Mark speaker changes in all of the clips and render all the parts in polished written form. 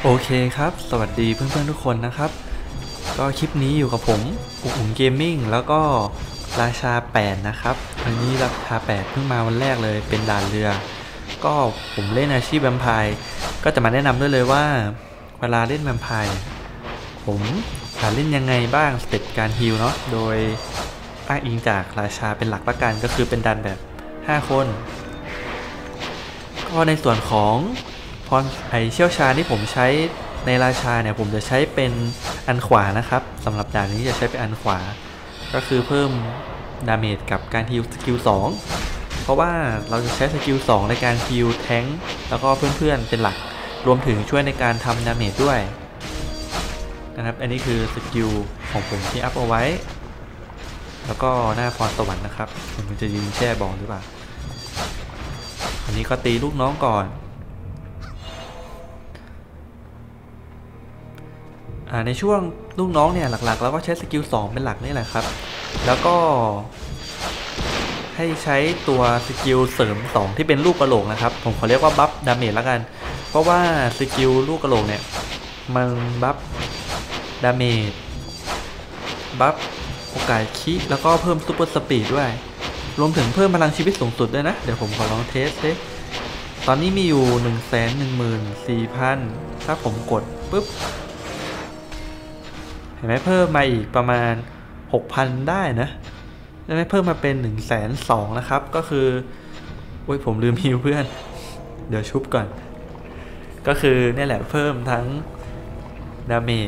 Speaker 1: โอเคครับสวัสดีเพื่อนๆทุกคนนะครับก็คลิปนี้อยู่กับผมอุ๋งเกมมิ่งแล้วก็ราชา8นะครับวันนี้ราชา8เพิ่งมาวันแรกเลยเป็นด่านเรือก็ผมเล่นอาชีพแวมไพร์ก็จะมาแนะนำด้วยเลยว่าเวลาเล่นแวมไพร์ผมจะเล่นยังไงบ้างสเต็ปการฮีลเนาะโดยอ้างอิงจากราชาเป็นหลักประกันก็คือเป็นด่านแบบ5คนก็ในส่วนของพรเชี่ยวชาญที่ผมใช้ในราชาเนี่ยผมจะใช้เป็นอันขวานะครับสำหรับด่านนี้จะใช้เป็นอันขวาก็คือเพิ่มดาเมจกับการฮีลสกิล2เพราะว่าเราจะใช้สกิล2ในการฮีลแทงค์แล้วก็เพื่อนๆเป็นหลักรวมถึงช่วยในการทำดาเมจด้วยนะครับอันนี้คือสกิลของผมที่อัพเอาไว้แล้วก็หน้าพรสวรรค์นะครับมันจะยืนแช่บอลหรือเปล่าอันนี้ก็ตีลูกน้องก่อนในช่วงลูกน้องเนี่ยหลักๆเราก็ใช้สกิล2เป็นหลักนี่แหละครับแล้วก็ให้ใช้ตัวสกิลเสริม2ที่เป็นลูกกระโหลกนะครับผมขอเรียกว่าบัฟดาเมจแล้วกันเพราะว่าสกิลลูกกระโหลกเนี่ยมันบัฟดาเมจบัฟโอกาสคิแล้วก็เพิ่มซูเปอร์สปีดด้วยรวมถึงเพิ่มพลังชีวิตสูงสุดด้วยนะเดี๋ยวผมขอลองเทสดิตอนนี้มีอยู่ 114,000 ถ้าผมกดปุ๊บเห็นไหมเพิ่มมาอีกประมาณ 6,000 ได้นะแล้วเพิ่มมาเป็น 102,000 นะครับก็คือโอ้ยผมลืมฮิวเพื่อนเดี๋ยวชุบก่อนก็คือนี่แหละเพิ่มทั้งดาเมจ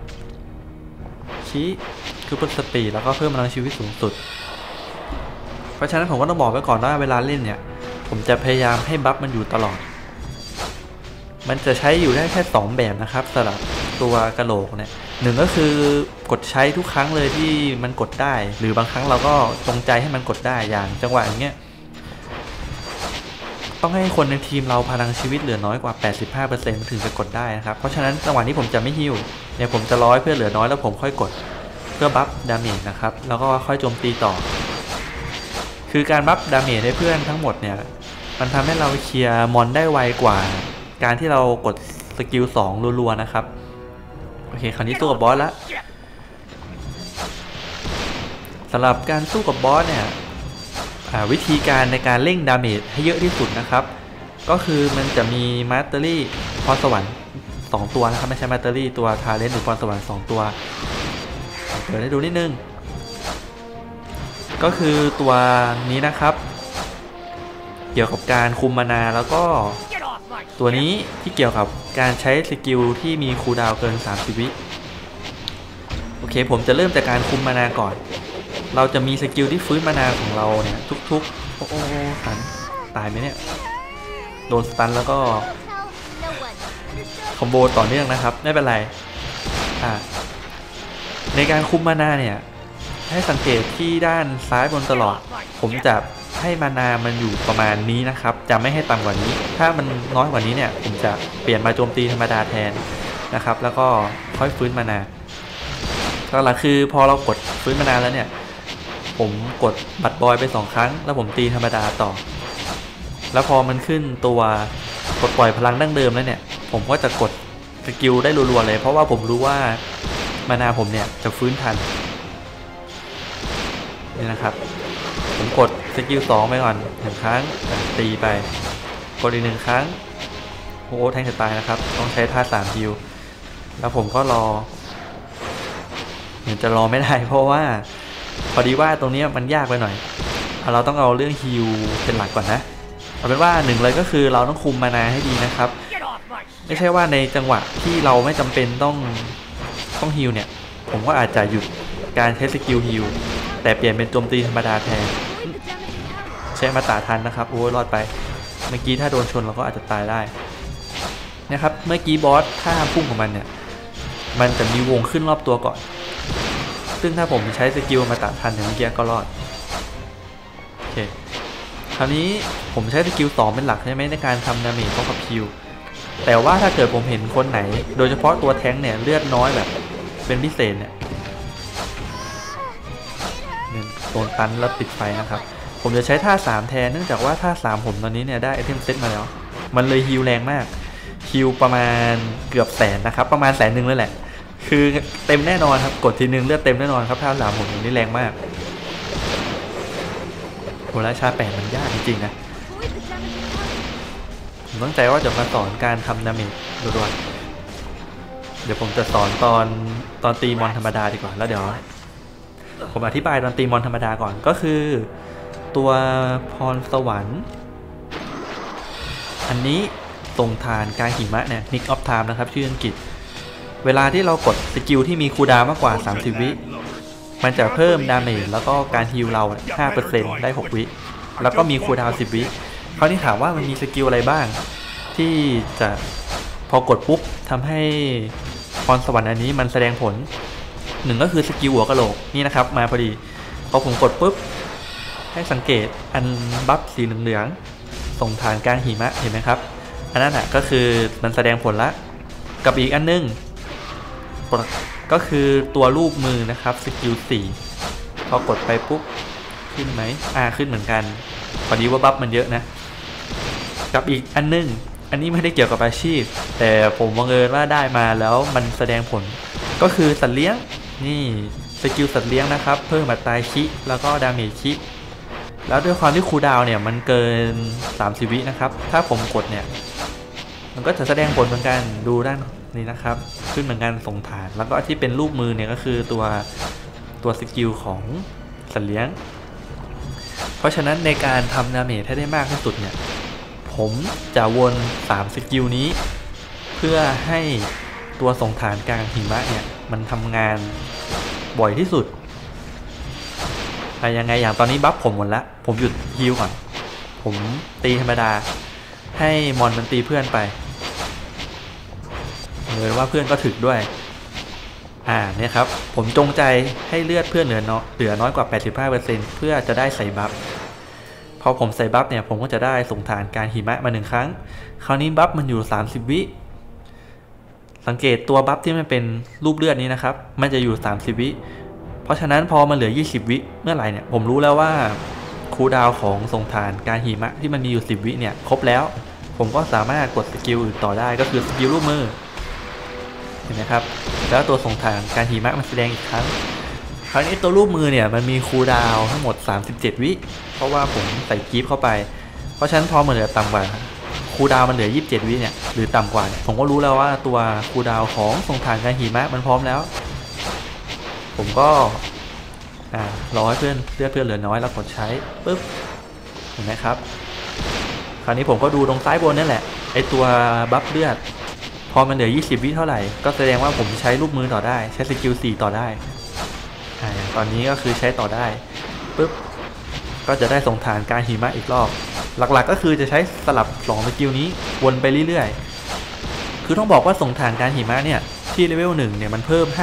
Speaker 1: คีคือเพิ่มสปีดแล้วก็เพิ่มพลังชีวิตสูงสุดเพราะฉะนั้นผมก็ต้องบอกไว้ก่อนว่าเวลาเล่นเนี่ยผมจะพยายามให้บัฟมันอยู่ตลอดมันจะใช้อยู่ได้แค่2แบบนะครับสำหรับตัวกระโหลกเนี่ยหนึ่งก็คือกดใช้ทุกครั้งเลยที่มันกดได้หรือบางครั้งเราก็จงใจให้มันกดได้อย่างจังหวะอย่างเงี้ยต้องให้คนในทีมเราพลังชีวิตเหลือน้อยกว่า 85% ถึงจะกดได้นะครับเพราะฉะนั้นจังหวะนี้ผมจะไม่ฮิวเนี่ยผมจะร้อยเพื่อเหลือน้อยแล้วผมค่อยกดเพื่อบัฟดาเมจนะครับแล้วก็ค่อยโจมตีต่อคือการบัฟดาเมจให้เพื่อนทั้งหมดเนี่ยมันทำให้เราเคลียร์มอนได้ไวกว่าการที่เรากดสกิล2รัวๆนะครับโอเคคราวนี้สู้กับบอสแล้วสำหรับการสู้กับบอสเนี่ยวิธีการในการเร่งดาเมจให้เยอะที่สุดนะครับก็คือมันจะมีมาสเตอรี่พรสวรรค์2ตัวนะครับไม่ใช่มาสเตอรี่ตัวทาเลนต์หรือพรสวรรค์2ตัวเดี๋ยวให้ดูนิดนึงก็คือตัวนี้นะครับเกี่ยวกับการคุมมานาแล้วก็ตัวนี้ที่เกี่ยวกับการใช้สกิลที่มีคูลดาวน์เกิน30 วิโอเคผมจะเริ่มจากการคุมมานาก่อนเราจะมีสกิลที่ฟื้นมานาของเราเนี่ยทุกๆโอ้สันตายไหมเนี่ยโดนสตันแล้วก็คอมโบต่อเนื่องนะครับไม่เป็นไรในการคุมมานาเนี่ยให้สังเกตที่ด้านซ้ายบนตลอดผมจะให้มานามันอยู่ประมาณนี้นะครับจะไม่ให้ต่ำกว่านี้ถ้ามันน้อยกว่านี้เนี่ยผมจะเปลี่ยนมาโจมตีธรรมดาแทนนะครับแล้วก็ค่อยฟื้นมานาก็หลักคือพอเรากดฟื้นมานาแล้วเนี่ยผมกดบัตรบอยไป2 ครั้งแล้วผมตีธรรมดาต่อแล้วพอมันขึ้นตัวกดปล่อยพลังดั้งเดิมแล้วเนี่ยผมก็จะกดสกิลได้รัวๆเลยเพราะว่าผมรู้ว่ามานาผมเนี่ยจะฟื้นทันนี่นะครับผมกดสกิล2ไปก่อน1 ครั้งตีไปกดอีก1 ครั้งโอ้แทงจะตายนะครับต้องใช้ท่า3ฮิวแล้วผมก็รอเหมือนจะรอไม่ได้เพราะว่าพอดีว่าตรงนี้มันยากไปหน่อยเราต้องเอาเรื่องฮิวเป็นหลักก่อนนะเอาเป็นว่า1เลยก็คือเราต้องคุมมานาให้ดีนะครับไม่ใช่ว่าในจังหวะที่เราไม่จำเป็นต้องฮิวเนี่ยผมก็อาจจะหยุดการใช้สกิลฮิวแต่เปลี่ยนเป็นโจมตีธรรมดาแทนใช้มาตาทันนะครับโอ้ยรอดไปเมื่อกี้ถ้าโดนชนเราก็อาจจะตายได้นะครับเมื่อกี้บอสถ้าพุ่งของมันเนี่ยมันจะมีวงขึ้นรอบตัวก่อนซึ่งถ้าผมใช้สกิลมาตาทันอย่างเมื่อกี้ก็รอดโอเคคราวนี้ผมใช้สกิล2เป็นหลักใช่ไหมในการทำดาเมจเข้ากับคิวแต่ว่าถ้าเกิดผมเห็นคนไหนโดยเฉพาะตัวแท้งเนี่ยเลือดน้อยแบบเป็นพิเศษเนี่ยโดนตันแล้วติดไฟนะครับผมจะใช้ท่า3แทนเนื่องจากว่าท่า3ผมตอนนี้เนี่ยได้ไอเทมเซตมาแล้วมันเลยฮีลแรงมากฮคิวประมาณเกือบแสนนะครับประมาณ100,000เลยแหละคือเต็มแน่นอนครับกดทีนึงเลือดเต็มแน่นอนครับถ้าหลามหมุนนี่แรงมากโหราชา8มันยากจริงๆนะผมตั้งใจว่าจะมาสอนการทำดาเมจด่วนๆเดี๋ยวผมจะสอนตอนตีมอนธรรมดาดีกว่าแล้วเดี๋ยวผมอธิบายตอนตีมอนธรรมดาก่อนก็คือตัวพรสวรรค์อันนี้ส่งทานการหิมะเนี่ย Nick of Time นะครับชื่ออังกฤษเวลาที่เรากดสกิลที่มีคูลดาวน์มากกว่า30วิมันจะเพิ่มดาเมจแล้วก็การฮีลเรา 5% ได้6วิแล้วก็มีคูลดาวน์10วิคราวนี้ถามว่ามันมีสกิลอะไรบ้างที่จะพอกดปุ๊บทำให้พรสวรรค์อันนี้มันแสดงผลหนึ่งก็คือสกิลหัวกะโหลกนี่นะครับมาพอดีพอผมกดปุ๊บให้สังเกตอันบัฟสีเหลืองๆส่งทางกลางหิมะเห็นไหมครับอันนั้นก็คือมันแสดงผลละกับอีกอันนึงก็คือตัวรูปมือนะครับสกิล4พอกดไปปุ๊บขึ้นไหมขึ้นเหมือนกันพอดีว่าบัฟมันเยอะนะกับอีกอันนึงอันนี้ไม่ได้เกี่ยวกับอาชีพแต่ผมบังเอิญว่าได้มาแล้วมันแสดงผลก็คือสัตว์เลี้ยงนี่สกิลสัตว์เลี้ยงนะครับเพิ่มอัตราคิแล้วก็ดาเมจคิแล้วด้วยความที่คูลดาวน์เนี่ยมันเกิน30วินะครับถ้าผมกดเนี่ยมันก็จะแสดงผลเหมือนกันดูด้านนี้นะครับขึ้นเหมือนกันส่งฐานแล้วก็ที่เป็นรูปมือเนี่ยก็คือตัวสกิลของสัตว์เลี้ยงเพราะฉะนั้นในการทำดาเมจให้ได้มากที่สุดเนี่ยผมจะวน3สกิลนี้เพื่อให้ตัวส่งฐานกลางหิมะเนี่ยมันทำงานบ่อยที่สุดยังไงอย่างตอนนี้บัฟผมหมดละผมหยุดฮีลก่อนผมตีธรรมดาให้มอนมันตีเพื่อนไปเลยว่าเพื่อนก็ถึกด้วยเนี่ยครับผมจงใจให้เลือดเพื่อนเหลือน้อยกว่า 85% เพื่อจะได้ใส่บัฟพอผมใส่บัฟเนี่ยผมก็จะได้ส่งฐานการหิมะมา1ครั้งคราวนี้บัฟมันอยู่30วิสังเกตตัวบัฟที่มันเป็นรูปเลือดนี้นะครับมันจะอยู่30วิเพราะฉะนั้นพอมันเหลือ20วิเมื่อไหร่เนี่ยผมรู้แล้วว่าคูลดาวน์ของส่งฐานการหิมะที่มันมีอยู่10วิเนี่ยครบแล้วผมก็สามารถกดสกิลอื่นต่อได้ก็คือสกิลรูปมือเห็นไหมครับแล้วตัวส่งฐานการหิมะมันแสดงอีกครั้งคราวนี้ตัวรูปมือเนี่ยมันมีคูลดาวน์ทั้งหมด37วิเพราะว่าผมใส่กีฟเข้าไปเพราะฉะนั้นพอมันเหลือต่ำกว่าคูลดาวน์มันเหลือ27วิเนี่ยหรือต่ำกว่าผมก็รู้แล้วว่าตัวคูลดาวน์ของส่งฐานการหิมะมันพร้อมแล้วผมก็รอให้เพื่อนเหลือน้อยแล้วกดใช้ปึ๊บเห็นไหมครับคราวนี้ผมก็ดูตรงซ้ายบนนั่นแหละไอตัวบัฟเลือดพอมันเหลือ20วิเท่าไหร่ก็แสดงว่าผมใช้รูปมือต่อได้ใช้สกิล4ต่อได้ตอนนี้ก็คือใช้ต่อได้ปึ๊บก็จะได้ส่งฐานการหิมะอีกรอบหลักๆก็คือจะใช้สลับ2สกิลนี้วนไปเรื่อยๆคือต้องบอกว่าส่งฐานการหิมะเนี่ยที่เลเวล1เนี่ยมันเพิ่ม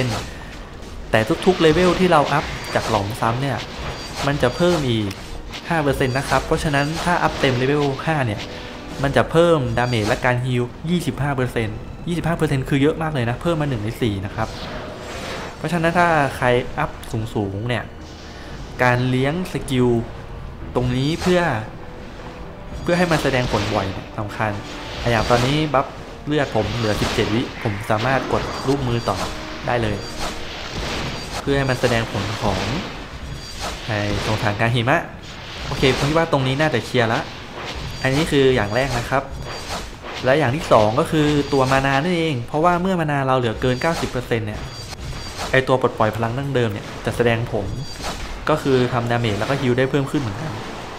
Speaker 1: 5%แต่ทุกๆเลเวลที่เราอัพจากหลอมซ้ำเนี่ยมันจะเพิ่มอีก 5% นะครับเพราะฉะนั้นถ้าอัพเต็มเลเวล5เนี่ยมันจะเพิ่มดาเมจและการฮีล 25% 25% คือเยอะมากเลยนะเพิ่มมา1ใน4นะครับเพราะฉะนั้นถ้าใครอัพสูงเนี่ยการเลี้ยงสกิลตรงนี้เพื่อให้มันแสดงผลบ่อยสำคัญอย่างตอนนี้บัฟเลือดผมเหลือ17วิผมสามารถกดรูปมือต่อได้เลยเพื่อให้มันแสดงผลของตรงฐานการหิมะโอเคผมคิดว่าตรงนี้น่าจะเคลียร์แล้วอันนี้คืออย่างแรกนะครับและอย่างที่2ก็คือตัวมานานั่นเองเพราะว่าเมื่อมานาเราเหลือเกิน 90% เนี่ยไอตัวปลดปล่อยพลังดั้งเดิมเนี่ยจะแสดงผลก็คือทำดาเมจแล้วก็ฮีลได้เพิ่มขึ้นเหมือนกัน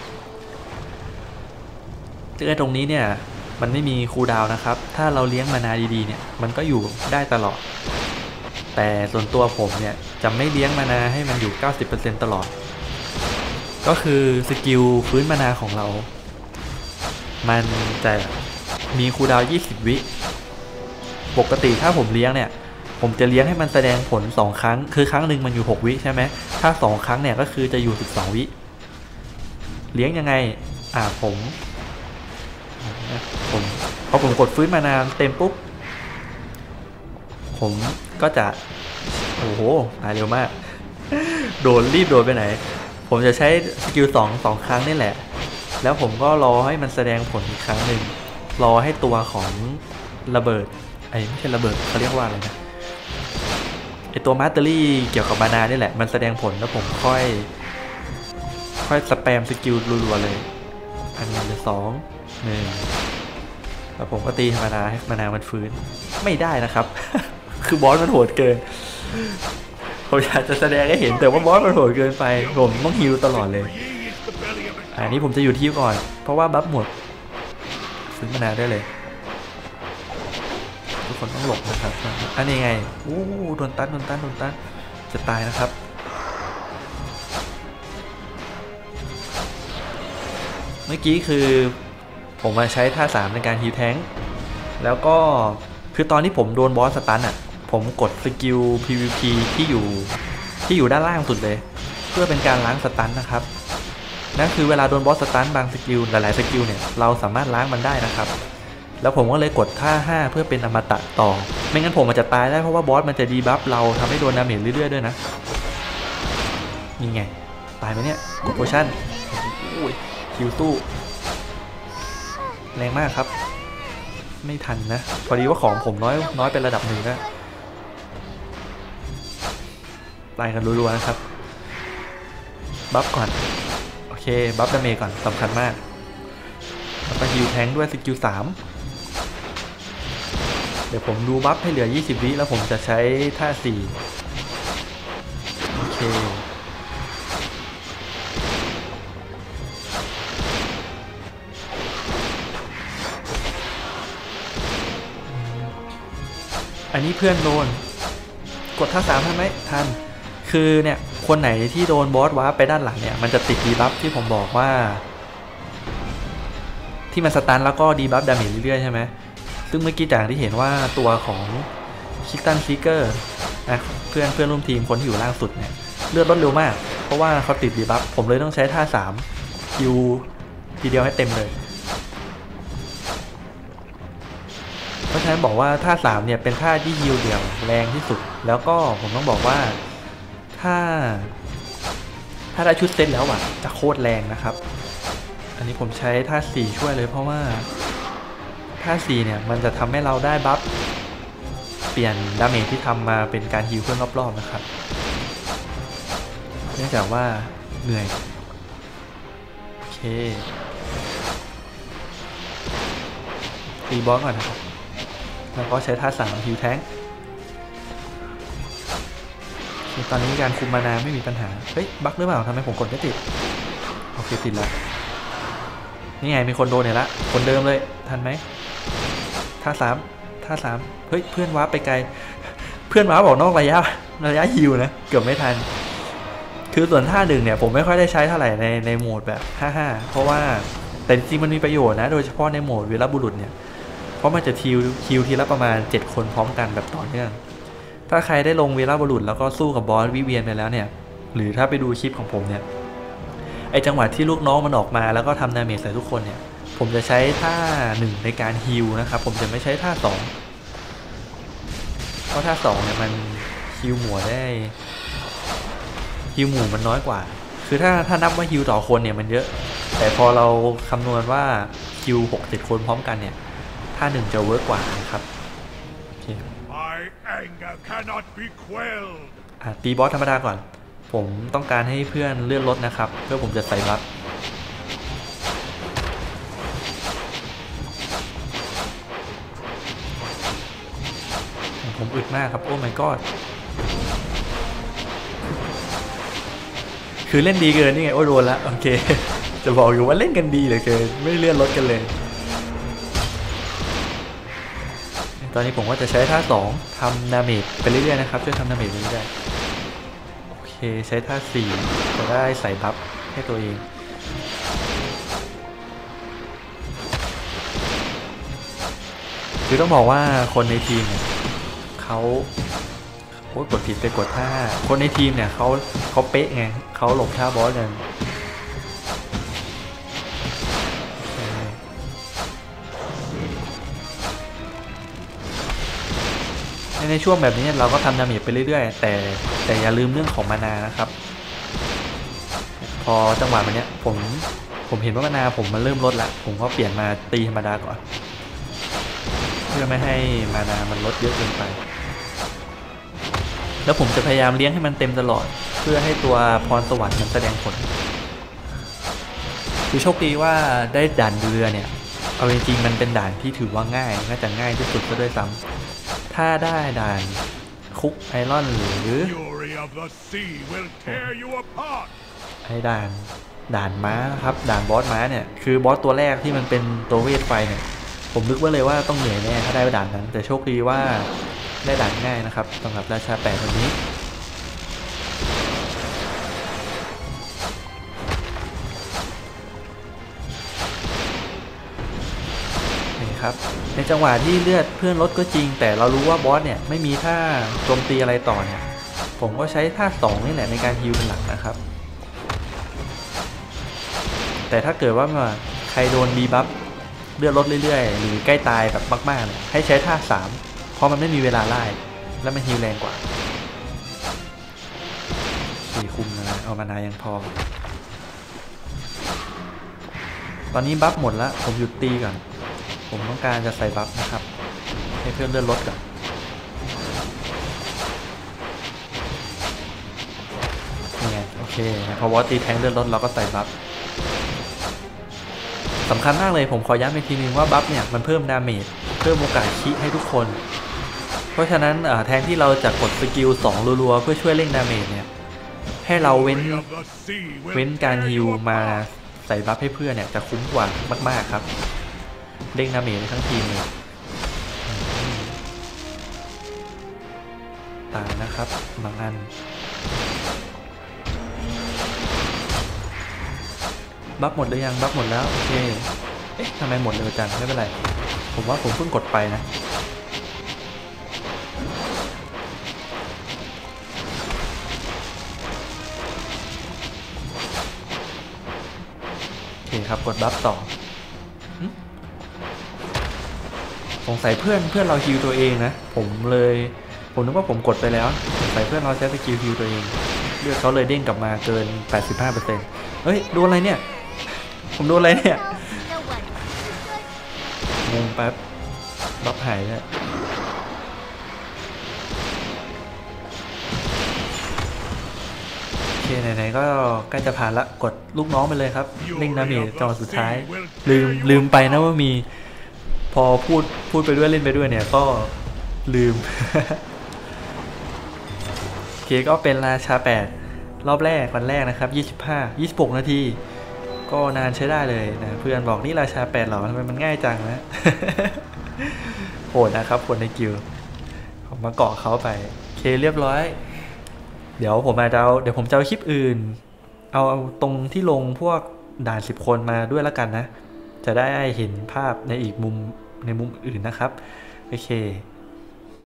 Speaker 1: ซึ่งตรงนี้เนี่ยมันไม่มีคูลดาวน์นะครับถ้าเราเลี้ยงมานาดีๆเนี่ยมันก็อยู่ได้ตลอดแต่ส่วนตัวผมเนี่ยจะไม่เลี้ยงมานาให้มันอยู่ 90% ตลอดก็คือสกิลฟื้นมานาของเรามันจะมีคูลดาวน์20วิปกติถ้าผมเลี้ยงเนี่ยผมจะเลี้ยงให้มันแสดงผล2ครั้งคือครั้งหนึ่งมันอยู่6วิใช่ไหมถ้า2ครั้งเนี่ยก็คือจะอยู่12วิเลี้ยงยังไงผมพอผมกดฟื้นมานาเต็มปุ๊บผมก็จะโอ้โหตายเร็วมากรีบโดดไปไหนผมจะใช้สกิล2ครั้งนี่แหละแล้วผมก็รอให้มันแสดงผลอีกครั้งหนึ่งรอให้ตัวของระเบิดไม่ใช่ระเบิดเขาเรียกว่าอะไรนะตัวมาสเตอรี่เกี่ยวกับมานานี่แหละมันแสดงผลแล้วผมค่อยสแปมสกิลรัวๆเลยอันนี้เลย2 1แล้วผมก็ตีธรรมดาให้มานามันฟื้นไม่ได้นะครับ คือบอสมันโหดเกินผมอยากจะแสดงให้เห็นแต่ว่าบอสมันโหดเกินไปผมต้องฮิวตลอดเลยอันนี้ผมจะอยู่ที่ก่อนเพราะว่าบัฟหมดฟื้นมานาได้เลยทุกคนต้องหลบนะครับอันนี้ไงโอ้โดนตันจะตายนะครับเมื่อกี้คือผมมาใช้ท่า3ในการฮิวแทงค์แล้วก็คือตอนที่ผมโดนบอสสตันอ่ะผมกดสกิล PVP ที่อยู่ด้านล่างสุดเลยเพื่อเป็นการล้างสตันนะครับนั่นคือเวลาโดนบอสสตันบางสกิลหลายๆสกิลเนี่ยเราสามารถล้างมันได้นะครับแล้วผมก็เลยกดท่า5เพื่อเป็นอมตะต่อไม่งั้นผมอาจจะตายได้เพราะว่าบอสมันจะดีบัฟเราทำให้โดนดาเมจเรื่อยๆด้วยนะนี่ไงตายไหมเนี่ยกดโพชั่นคิวตู้แรงมากครับไม่ทันนะพอดีว่าของผมน้อยเป็นระดับหนึ่งนะตายกันรัวๆนะครับบัฟก่อนโอเคบัฟดาเมจก่อนสำคัญมากแล้วก็ฮิวแทงด้วยสกิล3เดี๋ยวผมดูบัฟให้เหลือ20วิแล้วผมจะใช้ท่า4โอเคอันนี้เพื่อนโดนกดท่า3ทันไหมทันคือเนี่ยคนไหนที่โดนบอสวาร์ปไปด้านหลังเนี่ยมันจะติดดีบัฟที่ผมบอกว่าที่มันสตันแล้วก็ดีบัฟดาเมจเรื่อยๆใช่ไหมซึ่งเมื่อกี้จากที่เห็นว่าตัวของคิกตันซีเกอร์นะเพื่อนร่วมทีมคนที่อยู่ล่างสุดเนี่ยเลือดลดเร็วมากเพราะว่าเขาติดดีบัฟผมเลยต้องใช้ท่า3ฮิวทีเดียวให้เต็มเลยเพราะฉะนั้นบอกว่าท่า3เนี่ยเป็นท่าที่ฮิวเดี่ยวแรงที่สุดแล้วก็ผมต้องบอกว่าถ้าได้ชุดเซตแล้วอ่ะจะโคตรแรงนะครับอันนี้ผมใช้ท่า4ช่วยเลยเพราะว่าท่า4เนี่ยมันจะทำให้เราได้บัฟเปลี่ยนดาเมจที่ทำมาเป็นการฮิวเพื่อนรอบๆนะครับเนื่องจากว่าเหนื่อยโอเคตีบอสก่อนนะครับแล้วก็ใช้ท่า3ฮิวแทงค์ตอนนี้การคุมมานาไม่มีปัญหาเฮ้ยบั๊กหรือเปล่าทำไมผมกดไม่ติดโอเคติดแล้วนี่ไงมีคนโดนเนี่ยละคนเดิมเลยทันไหมท่า3เฮ้ยเพื่อนวาร์ปไปไกลเพื่อนวาร์ปบอกนอกระยะฮิวนะเกือบไม่ทันคือส่วนท่า1เนี่ยผมไม่ค่อยได้ใช้เท่าไหร่ในโหมดแบบ5-5เพราะว่าแต่จริงๆมันมีประโยชน์นะโดยเฉพาะในโหมดวีรบุรุษเนี่ยเพราะมันจะคิวทีละประมาณ7คนพร้อมกันแบบต่อเนื่องถ้าใครได้ลงวีรบุรุษแล้วก็สู้กับบอสวิเวียนไปแล้วเนี่ยหรือถ้าไปดูคลิปของผมเนี่ยไอจังหวะที่ลูกน้องมันออกมาแล้วก็ทำดาเมจใส่ทุกคนเนี่ยผมจะใช้ท่า1ในการฮิลนะครับผมจะไม่ใช้ท่า2เพราะท่า2เนี่ยมันฮิลหมู่ได้ฮิลหมู่มันน้อยกว่าคือถ้านับว่าฮิลต่อคนเนี่ยมันเยอะแต่พอเราคำนวณว่าฮิล6-7คนพร้อมกันเนี่ยท่า1จะเวิร์กกว่านะครับตีบอสธรรมดาก่อนผมต้องการให้เพื่อนเลื่อนรถนะครับเพื่อผมจะใส่บัฟผมอึดมากครับโอ้ my god คือเล่นดีเกินนี่ไงโอ้โดนละโอเคจะบอกอยู่ว่าเล่นกันดีเหลือเกินไม่เลื่อนรถกันเลยตอนนี้ผมก็จะใช้ท่า2ทำดาเมจไปเรื่อยๆนะครับช่วยทำดาเมจไปเรื่อยๆโอเคใช้ท่า4จะได้ใส่บัฟให้ตัวเองคือต้องบอกว่าคนในทีมเนี่ยเขากดผิดไปกดท่าคนในทีมเนี่ยเขาเป๊ะไงเขาหลบท่าบอสกันในช่วงแบบนี้เราก็ทำดาเมจไปเรื่อยๆแต่อย่าลืมเรื่องของมานานะครับพอจังหวะมันเนี้ยผมเห็นว่ามานาผมมันเริ่มลดละผมก็เปลี่ยนมาตีธรรมดาก่อนพื่อไม่ให้มานามันลดเยอะเกินไปแล้วผมจะพยายามเลี้ยงให้มันเต็มตลอดเพื่อให้ตัวพรสวรรค์มันแสดงผลคือโชคดีว่าได้ด่านเรือเนี่ยเอาจริงๆมันเป็นด่านที่ถือว่าง่ายน่าจะง่ายที่สุดก็ด้วยซ้ำถ้าได้ด่านคุกไอรอนหรือไอด่านม้าครับด่านบอสม้าเนี่ยคือบอสตัวแรกที่มันเป็นตัวเวทไฟเนี่ยผมนึกไว้เลยว่าต้องเหนื่อยแน่ถ้าได้ด่านนั้นแต่โชคดีว่าได้ด่านง่ายนะครับสำหรับราชา8คนนี้ในจังหวะที่เลือดเพื่อนลดก็จริงแต่เรารู้ว่าบอสเนี่ยไม่มีท่าโจมตีอะไรต่อเนี่ยผมก็ใช้ท่า2นี่แหละในการฮีลเป็นหลักนะครับแต่ถ้าเกิดว่าใครโดนบีบัฟเลือดลดเรื่อยๆหรือใกล้ตายแบบมากๆเนี่ยให้ใช้ท่า3เพราะมันไม่มีเวลาไล่และมันฮีลแรงกว่าคุมนะเอามานายังพอตอนนี้บัฟหมดแล้วผมหยุดตีก่อนผมต้องการจะใส่บัฟนะครับให้เพื่อนเลื่อนลดก่อนนี่ไงโอเคนะพอวอตตีแทงเลื่อนลดเราก็ใส่บัฟสำคัญมากเลยผมขอย้ำอีกทีนึงว่าบัฟเนี่ยมันเพิ่มดาเมจเพิ่มโอกาสคิให้ทุกคนเพราะฉะนั้นแทนที่เราจะกดสกิล2รัวๆเพื่อช่วยเร่งดาเมจเนี่ยให้เราเว้นการฮิวมาใส่บัฟให้เพื่อนเนี่ยจะคุ้มกว่ามากๆครับเร่งดาเมจทั้งทีมเลยตายนะครับบางอันบัฟหมดหรือยังบัฟหมดแล้วโอเคเอ๊ะทำไมหมดเร็วจังไม่เป็นไรผมว่าผมเพิ่งกดไปนะโอเคครับกดบัฟต่อสงสัยเพื่อนเราฮิวตัวเองนะผมนึกว่าผมกดไปแล้วสงสัยเพื่อนเราใช้สกิลฮิวตัวเองเลือดเขาเลยเด้งกลับมาเกิน 85%เฮ้ยโดนอะไรเนี่ยผมโดนอะไรเนี่ยงงแป๊บบัฟหายเนี่ยโอเคไหนๆก็ใกล้จะผ่านละกดลูกน้องไปเลยครับเร่งดาเมจจังหวะสุดท้ายลืมไปนะว่ามีพอพูดไปด้วยเล่นไปด้วยเนี่ยก็ลืม โอเคก็เป็นราชา8รอบแรกวันแรกนะครับ26 นาทีก็นานใช้ได้เลยนะเพื่อนบอกนี่ราชา8หรอทำไมมันง่ายจังนะ โหดนะครับคนในกิลด์ผมมาเกาะเขาไปโอเคเรียบร้อยเดี๋ยวผมจะเอาคลิปอื่นเอาตรงที่ลงพวกด่าน10 คนมาด้วยแล้วกันนะจะได้เห็นภาพในอีกมุมอื่นนะครับโอเค